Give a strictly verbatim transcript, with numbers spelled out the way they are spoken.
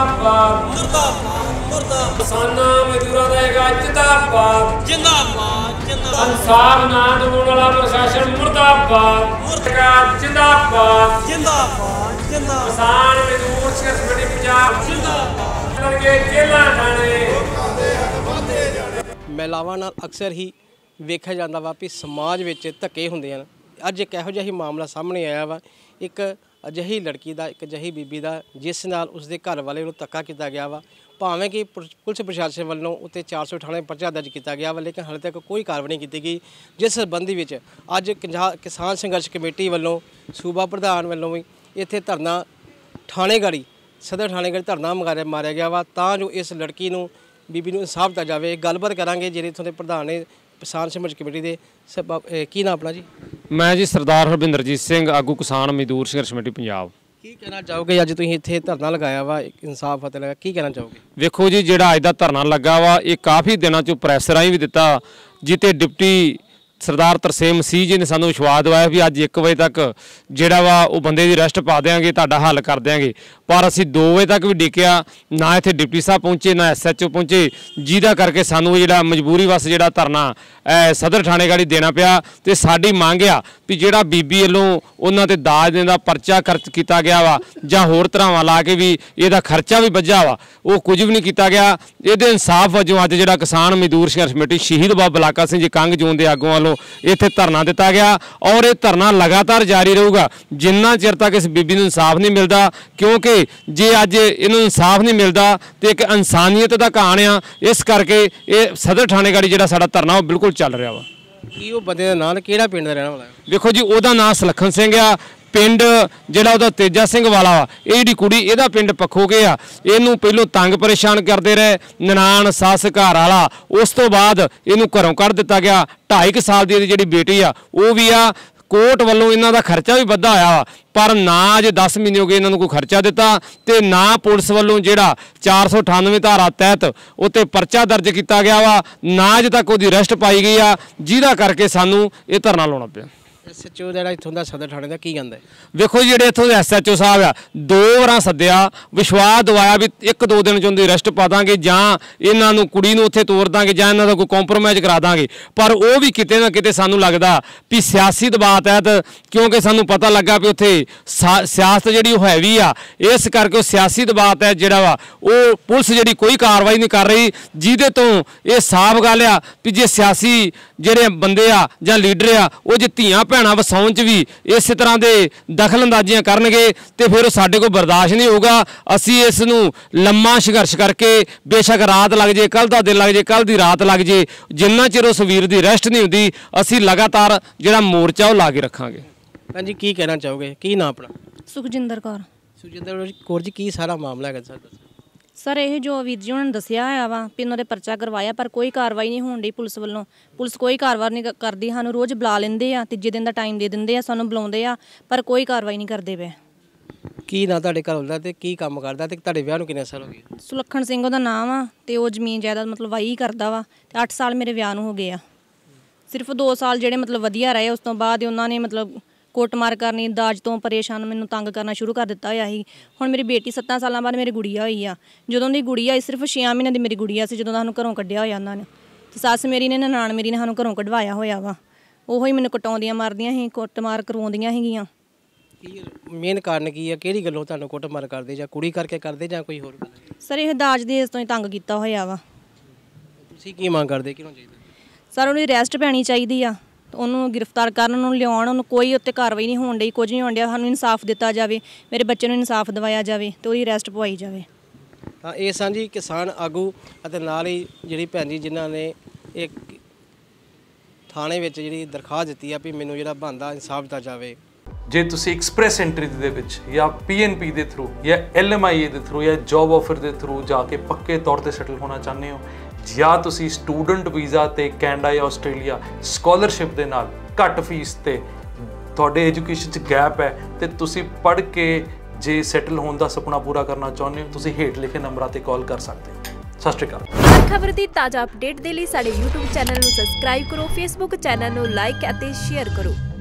मुर्दाबाद मुर्दाबाद मुर्दाबाद किसाना मजदूरां दा एक जिंदाबाद जिंदाबाद जिंदाबाद इंसाफ ना दिवाउण वाला प्रशासन मुर्दाबाद मुर्दाबाद जिंदाबाद जिंदाबाद जिंदाबाद किसान मजदूर संघर्ष कमेटी पंजाब जिंदाबाद करके जेलां ठाणे महिलावां नाल अक्सर ही वेखिया जांदा वा भी समाज विच धक्के हुंदे हन। अज एक इहो जिहा ही मामला सामने आया वा एक अजिही लड़की का एक अजिही बीबी का जिस नाल उसके घर वाले नूं धक्का किया गया वा भावें कि पुलिस प्रशासन वालों उत्ते चार सौ अठानवे परचा दर्ज किया गया वा लेकिन हाले तक कोई कार्रवाई नहीं की गई। जिस संबंधी विच अज किसान संघर्ष कमेटी वालों सूबा प्रधान वालों भी इत्थे धरना थाणेगढ़ी सदर थाणेगढ़ी धरना मारिया मारिया गया वा तां जो इस लड़की नूं बीबी नूं इंसाफ दिता जाए। गलबात करांगे ਜਿਹੜੇ इत्थों के प्रधान ने किसान संघर्ष कमेटी के सब की नाम अपना जी? मैं जी सरदार हरबिंदरजीत सिंह आगू किसान मजदूर संघर्ष कमेटी पंजाब। की कहना चाहोगे अज तुसीं इत्थे धरना लगाया वा इंसाफ फतेह लगा की कहना चाहोगे? वेखो जी जिहड़ा अज दा धरना लगा वा ये काफ़ी दिनों चों प्रैस राहीं भी दिता जिते डिप्टी सरदार तरसेम मसीह जी ने सानू विश्वास दवाया भी अज एक बजे तक जिहड़ा वा वो बंदे दी अरेस्ट पा देंगे तुहाडा हल कर देंगे पर असीं दो बजे तक भी डिकिया ना इत्थे डिप्टी साहब पहुँचे ना एस एच ओ पहुँचे जिहदा करके सानू जिहड़ा मजबूरी वस जिहड़ा धरना सदर थाणेगढ़ी देना पिया ते साडी मंग आ भी जिहड़ा बीबी वल्लों उन्हां ते दाज देण दा परचा खर्च किया गया वा जां होर धरावां ला के भी इहदा खर्चा भी वज्झा वा वो कुछ भी नहीं किया गया। इहदे इंसाफ वजों अज जिहड़ा किसान मजदूर संघर्ष कमेटी शहीद बाबा बलाका सिंह जी कंग जोन दे आगूआं वालों इत्थे धरना दिता गया और ये धरना लगातार जारी रहूगा जिन्ना चिर तक इस बीबी नूं इंसाफ नहीं मिलता क्योंकि जे अज इन्हूं इंसाफ नहीं मिलता तो एक इंसानियत का कहान आ इस करके ये सदर थाणेगढ़ी जिहड़ा साडा धरना वो बिल्कुल चल रहा वा। की वो बंदे दा नाम किहड़ा पिंड दा रहण वाला है? देखो जी उहदा नाम सलखन सिंह आ पिंड जिहड़ा उहदा तेजा सिंह वाला वा ये जिहड़ी कुड़ी इहदा पिंड पखोगे आ इहनूं पहलों तंग परेशान करते रहे ननान सस घर वाला उस तो बाद इहनूं घरों कढ़ दिता गया ढाई साल की जिहड़ी बेटी आ वो भी आ कोर्ट वालों इन्हां दा खर्चा भी वधा होया वा पर ना अज दस महीने हो गए इन्होंने कोई खर्चा दिता तो ना पुलिस वालों जिहड़ा चार सौ अठानवे धारा तहत उत्ते परचा दर्ज किया गया वा ना अज तक उसकी अरेस्ट पाई गई आ जिहदा करके सानू ये धरना लाउणा पिया। एस एच ओ जिहड़ा इत्थों दा सदर थाणे दा की कहंदा है? वेखो जिहड़े इत्थों दे एस एच ओ साहब आ दो वार सद्दिया विश्वास दवाया भी एक दो दिन च उन्दी अरेस्ट पा दांगे जां इन्हां नूं कुड़ी नूं उत्थे तोड़ दांगे जां इन्हां दा कोई कॉम्प्रोमाइज़ करा दांगे पर वो भी किते ना किते सानू लगदा भी सियासी दबाव तहत क्योंकि सानू पता लगा भी उत्थे सियासत जिहड़ी ओह हैवी आ इस करके सियासी दबाव तहत जिहड़ा वा वो पुलिस जिहड़ी कोई कार्रवाई नहीं कर रही जिहदे तो ये साफ गल आ भी जे सियासी जिहड़े बंदे आ जां लीडर आ वो जे धीआं भैणां वसाउण च भी इस तरह के दखल अंदाजियां करनगे तो फिर साडे कोल बर्दाश्त नहीं होगा। असी इस नूं लम्मा संघर्ष करके बेशक रात लग जाए कल दा दिन लग जाए कल दी रात लग जाए जिन्ना चिर उस वीर दी अरेस्ट नहीं होंदी असी लगातार जिहड़ा मोर्चा वो ला के रखांगे। भैन जी की कहना चाहोगे की नाम अपना? सुखजिंदर कौर। सुखजिंदर कौर जी की सारा मामला है सर? सर ये जो वीर जी उन्होंने दसिया है वा भी उन्होंने परचा करवाया पर कोई कार्रवाई नहीं होण डी पुलिस वालों पुलिस कोई कार्रवाई नहीं करती सानू रोज़ बुला लेंदे आ तीजे दिन का टाइम दे दिंदे आ सानू बुलाउंदे आ पर कोई कार्रवाई नहीं करते पे। की ना तुहाडे घर वाला ते की काम करदा ते तुहाडे विआह नूं किन्ने साल हो गए? सुलखन सिंह उहदा नाम आ ते ओह जमीन जायदाद मतलब वाही करदा वा ते अठ साल मेरे विआह नूं हो गए आ सिर्फ दो साल जिहड़े मतलब वधिया रहे उस तो बाद उन्होंने मतलब कुटमार करनी दाज तो परेशान मैनूं तंग करना शुरू कर दिता होया ही। हुण मेरी बेटी सत्तां सालां बाद मेरी गुड़िया होई आ जदों दी गुड़िया सिर्फ छे महीने दी मेरी गुड़िया सी जदों सानूं घरों कड्ढिया होया उन्हां ने ते सੱਸ मेरी ने ननाण मेरी ने सानूं घरों कढवाया होया वा ओहो ही मैनूं कटाउंदियां मारदियां ही कुटमार करवाउंदियां सीगीआं। की मेन कारण की है किहड़ी गल्लों तुहानूं कुटमार करदे जां कुड़ी करके करदे जां कोई होर गल? सर ये दाज दहेज तो ही तंग कीता होया वा। तुसीं की मंग करदे किहनूं चाहीदा? सर उहदी अरेस्ट पैनी चाहीदी आ ਉਹਨੂੰ गिरफ्तार ਕਰਨ ਨੂੰ ਲਿਆਉਣ ਉਹਨੂੰ ਕੋਈ ਉੱਤੇ ਕਾਰਵਾਈ ਨਹੀਂ ਹੋਣ ਡਈ ਕੁਝ ਨਹੀਂ ਹੋਣ ਡਿਆ ਸਾਨੂੰ ਇਨਸਾਫ ਦਿੱਤਾ ਜਾਵੇ ਮੇਰੇ ਬੱਚੇ ਨੂੰ ਇਨਸਾਫ ਦਿਵਾਇਆ ਜਾਵੇ ਤੇ ਉਹਦੀ ਅਰੈਸਟ ਪਵਾਈ ਜਾਵੇ। ਤਾਂ ਇਹ ਸਾਂਝੀ ਕਿਸਾਨ ਆਗੂ ਅਤੇ ਨਾਲ ਹੀ ਜਿਹੜੀ ਭੈਣ ਜੀ ਜਿਨ੍ਹਾਂ ਨੇ ਇੱਕ ਥਾਣੇ ਵਿੱਚ ਜਿਹੜੀ ਦਰਖਾਸਤ ਦਿੱਤੀ ਆ ਵੀ ਮੈਨੂੰ ਜਿਹੜਾ ਬਣਦਾ ਇਨਸਾਫ ਦਿੱਤਾ ਜਾਵੇ। ਜੇ ਤੁਸੀਂ ਐਕਸਪ੍ਰੈਸ ਐਂਟਰੀ ਦੇ ਵਿੱਚ ਜਾਂ ਪੀਐਨਪੀ ਦੇ ਥਰੂ ਜਾਂ ਐਲਐਮਆਈਏ ਦੇ ਥਰੂ ਜਾਂ ਜੌਬ ਆਫਰ ਦੇ ਥਰੂ ਜਾ ਕੇ ਪੱਕੇ ਤੌਰ ਤੇ ਸੈਟਲ ਹੋਣਾ ਚਾਹੁੰਦੇ ਹੋ ਜਾਂ ਤੁਸੀਂ ਸਟੂਡੈਂਟ ਵੀਜ਼ਾ ਤੇ ਕੈਨੇਡਾ ਜਾਂ ਆਸਟ੍ਰੇਲੀਆ ਸਕਾਲਰਸ਼ਿਪ ਦੇ ਨਾਲ ਘੱਟ ਫੀਸ ਤੇ ਤੁਹਾਡੇ ਐਜੂਕੇਸ਼ਨ 'ਚ ਗੈਪ ਹੈ ਤੇ ਤੁਸੀਂ ਪੜ੍ਹ ਕੇ ਜੇ ਸੈਟਲ ਹੋਣ ਦਾ ਸੁਪਨਾ ਪੂਰਾ ਕਰਨਾ ਚਾਹੁੰਦੇ ਹੋ ਤੁਸੀਂ ਹੇਠ ਲਿਖੇ ਨੰਬਰਾਂ ਤੇ ਕਾਲ ਕਰ ਸਕਦੇ ਹੋ। ਸਤਿ ਸ਼੍ਰੀ ਅਕਾਲ। ਖਬਰ ਦੀ ਤਾਜ਼ਾ ਅਪਡੇਟ ਦੇ ਲਈ ਸਾਡੇ YouTube ਚੈਨਲ ਨੂੰ ਸਬਸਕ੍ਰਾਈਬ ਕਰੋ, Facebook ਚੈਨਲ ਨੂੰ ਲਾਈਕ ਅਤੇ ਸ਼ੇਅਰ ਕਰੋ।